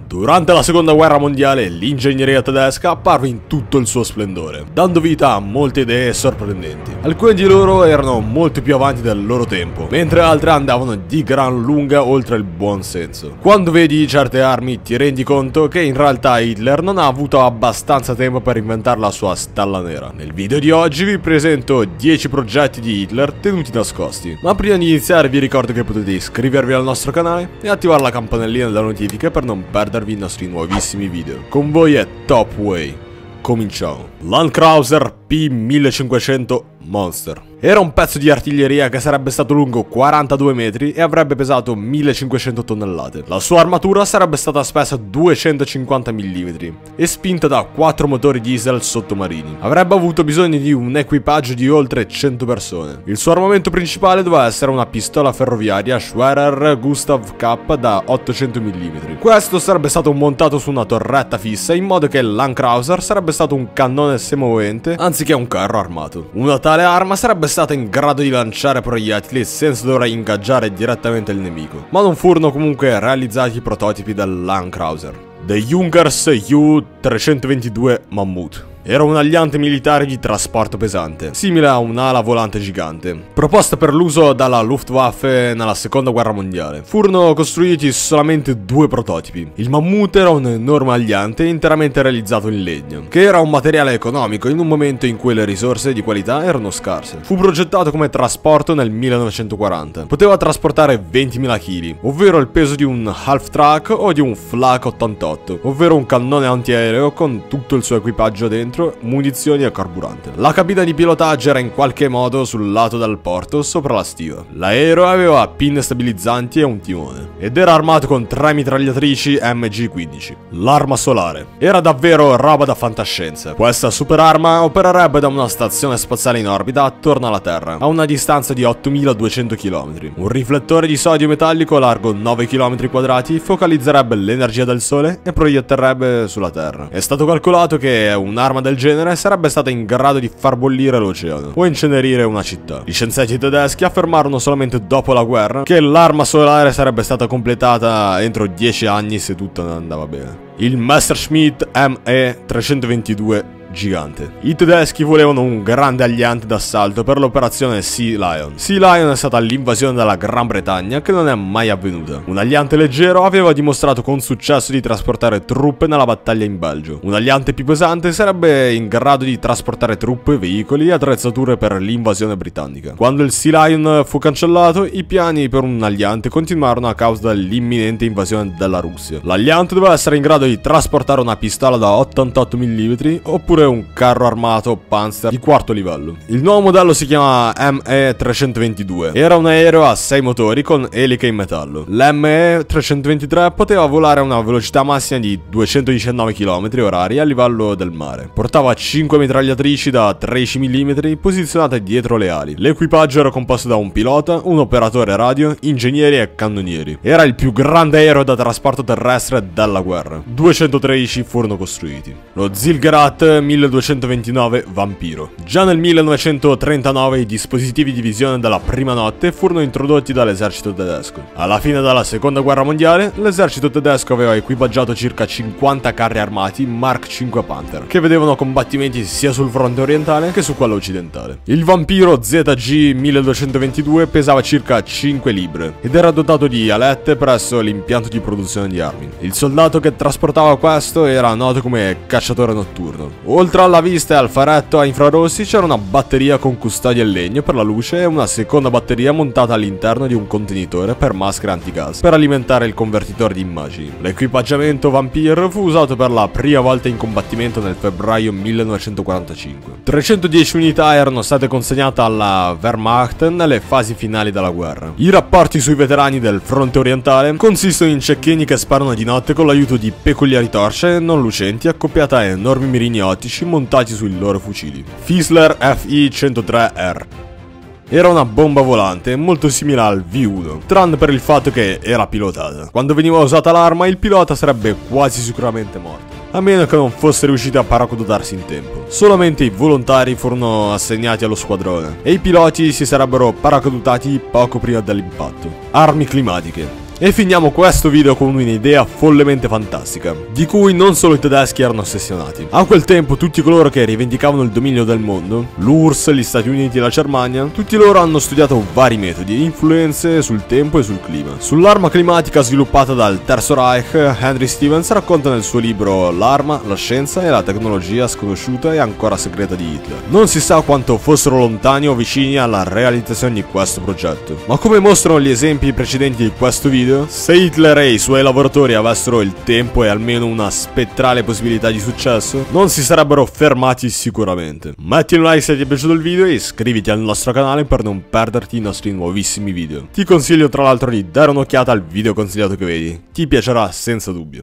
Durante la seconda guerra mondiale l'ingegneria tedesca apparve in tutto il suo splendore, dando vita a molte idee sorprendenti. Alcune di loro erano molto più avanti del loro tempo, mentre altre andavano di gran lunga oltre il buon senso. Quando vedi certe armi ti rendi conto che in realtà Hitler non ha avuto abbastanza tempo per inventare la sua stalla nera. Nel video di oggi vi presento 10 progetti di Hitler tenuti nascosti, ma prima di iniziare vi ricordo che potete iscrivervi al nostro canale e attivare la campanellina delle notifiche per non perdervi i nostri nuovissimi video. Con voi è Top Way. Cominciamo. Landkrauser P1500 Monster. Era un pezzo di artiglieria che sarebbe stato lungo 42 metri e avrebbe pesato 1500 tonnellate. La sua armatura sarebbe stata spessa 250 mm e spinta da 4 motori diesel sottomarini. Avrebbe avuto bisogno di un equipaggio di oltre 100 persone. Il suo armamento principale doveva essere una pistola ferroviaria Schwerer Gustav K da 800 mm. Questo sarebbe stato montato su una torretta fissa in modo che il Landkrauser sarebbe stato un cannone semovente anziché un carro armato. Una tale arma sarebbe stata in grado di lanciare proiettili senza dover ingaggiare direttamente il nemico, ma non furono comunque realizzati i prototipi del Landkrauser. The Junkers Ju-322 Mammut. Era un aliante militare di trasporto pesante, simile a un'ala volante gigante, proposta per l'uso dalla Luftwaffe nella seconda guerra mondiale. Furono costruiti solamente 2 prototipi. Il Mammut era un enorme aliante interamente realizzato in legno, che era un materiale economico in un momento in cui le risorse di qualità erano scarse. Fu progettato come trasporto nel 1940. Poteva trasportare 20.000 kg, ovvero il peso di un half-track o di un Flak 88, ovvero un cannone antiaereo con tutto il suo equipaggio dentro, munizioni e carburante. La cabina di pilotaggio era in qualche modo sul lato del porto sopra la stiva. L'aereo aveva pinne stabilizzanti e un timone ed era armato con 3 mitragliatrici MG-15. L'arma solare era davvero roba da fantascienza. Questa superarma opererebbe da una stazione spaziale in orbita attorno alla Terra a una distanza di 8200 km. Un riflettore di sodio metallico largo 9 km quadrati focalizzerebbe l'energia del sole e proietterebbe sulla Terra. È stato calcolato che un'arma del genere sarebbe stata in grado di far bollire l'oceano o incenerire una città. Gli scienziati tedeschi affermarono solamente dopo la guerra che l'arma solare sarebbe stata completata entro 10 anni se tutto andava bene. Il Messerschmitt ME-322 gigante. I tedeschi volevano un grande aliante d'assalto per l'operazione Sea Lion. Sea Lion è stata l'invasione della Gran Bretagna che non è mai avvenuta. Un aliante leggero aveva dimostrato con successo di trasportare truppe nella battaglia in Belgio. Un aliante più pesante sarebbe in grado di trasportare truppe, veicoli e attrezzature per l'invasione britannica. Quando il Sea Lion fu cancellato, i piani per un aliante continuarono a causa dell'imminente invasione della Russia. L'aliante doveva essere in grado di trasportare una pistola da 88 mm oppure un carro armato Panzer di quarto livello. Il nuovo modello si chiama ME-322. Era un aereo a 6 motori con eliche in metallo. L'ME-323 poteva volare a una velocità massima di 219 km/h a livello del mare. Portava 5 mitragliatrici da 13 mm posizionate dietro le ali. L'equipaggio era composto da un pilota, un operatore radio, ingegneri e cannonieri. Era il più grande aereo da trasporto terrestre della guerra. 213 furono costruiti. Lo Zilgerat 1229 Vampiro. Già nel 1939 i dispositivi di visione della prima notte furono introdotti dall'esercito tedesco. Alla fine della seconda guerra mondiale, l'esercito tedesco aveva equipaggiato circa 50 carri armati Mark 5 Panther, che vedevano combattimenti sia sul fronte orientale che su quello occidentale. Il Vampiro ZG 1222 pesava circa 5 libre ed era dotato di alette presso l'impianto di produzione di armi. Il soldato che trasportava questo era noto come cacciatore notturno. Oltre alla vista e al faretto a infrarossi c'era una batteria con custodia in legno per la luce e una seconda batteria montata all'interno di un contenitore per maschere antigas per alimentare il convertitore di immagini. L'equipaggiamento Vampir fu usato per la prima volta in combattimento nel febbraio 1945. 310 unità erano state consegnate alla Wehrmacht nelle fasi finali della guerra. I rapporti sui veterani del fronte orientale consistono in cecchini che sparano di notte con l'aiuto di peculiari torce non lucenti accoppiate a enormi mirini ottici montati sui loro fucili. Fissler FI-103R. Era una bomba volante molto simile al V1, tranne per il fatto che era pilotata. Quando veniva usata l'arma, il pilota sarebbe quasi sicuramente morto, a meno che non fosse riuscito a paracadutarsi in tempo. Solamente i volontari furono assegnati allo squadrone e i piloti si sarebbero paracadutati poco prima dell'impatto. Armi climatiche. E finiamo questo video con un'idea follemente fantastica, di cui non solo i tedeschi erano ossessionati. A quel tempo tutti coloro che rivendicavano il dominio del mondo, l'URSS, gli Stati Uniti e la Germania, tutti loro hanno studiato vari metodi e influenze sul tempo e sul clima. Sull'arma climatica sviluppata dal Terzo Reich, Henry Stevens racconta nel suo libro L'arma, la scienza e la tecnologia sconosciuta e ancora segreta di Hitler. Non si sa quanto fossero lontani o vicini alla realizzazione di questo progetto, ma come mostrano gli esempi precedenti di questo video, se Hitler e i suoi lavoratori avessero il tempo e almeno una spettrale possibilità di successo, non si sarebbero fermati sicuramente. Metti un like se ti è piaciuto il video e iscriviti al nostro canale per non perderti i nostri nuovissimi video. Ti consiglio tra l'altro di dare un'occhiata al video consigliato che vedi, ti piacerà senza dubbio.